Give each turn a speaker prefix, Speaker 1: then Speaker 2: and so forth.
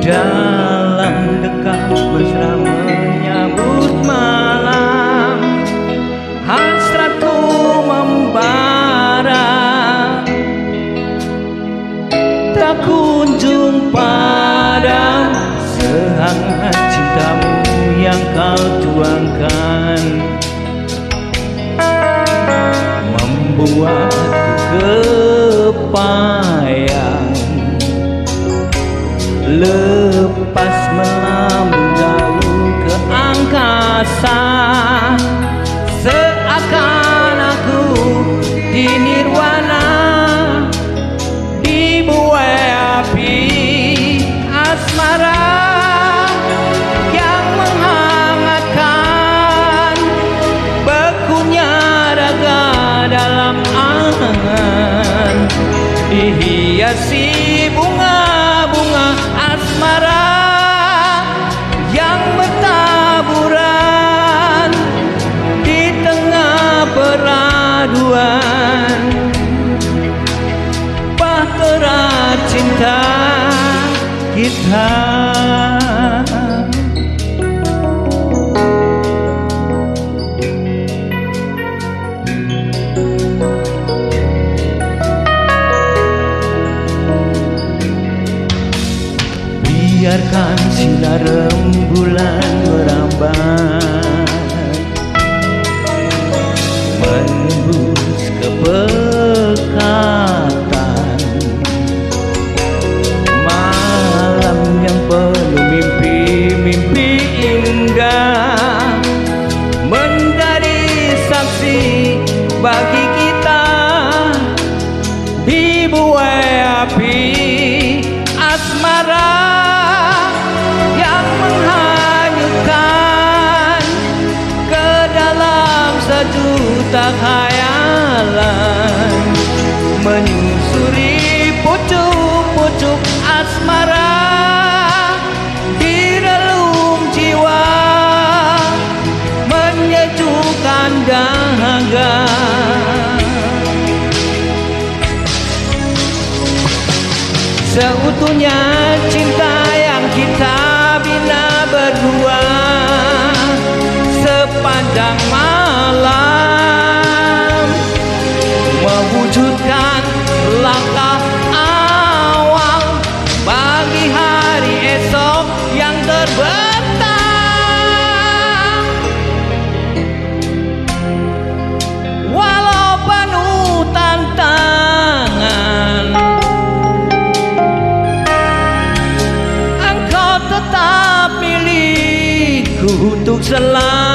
Speaker 1: dalam dekat mesra menyambut malam, hasratku membara, tak kunjung padam sehangat cintamu yang kau tuangkan, membuatku kepayang lepas melambung jauh ke angkasa, seakan aku di nirwana, dibuai api asmara yang menghangatkan bekunya raga dalam angan, dihiasi bunga-bunga asmara yang bertaburan di tengah peraduan bahtera cinta kita. Biarkan sinar rembulan merambat, menembus kepekatan malam yang penuh mimpi-mimpi indah, menjadi saksi bagi kita dibuai api asmara yang menghanyutkan ke dalam sejuta khayalan, menyusuri pucuk-pucuk asmara di relung jiwa, menyejukkan dahaga. Seutuhnya cinta yang kita bina berdua sepanjang malam, mewujudkan langkah awal bagi hari esok yang terbentang. Walau penuh tantangan, tetap milikku untuk selalu.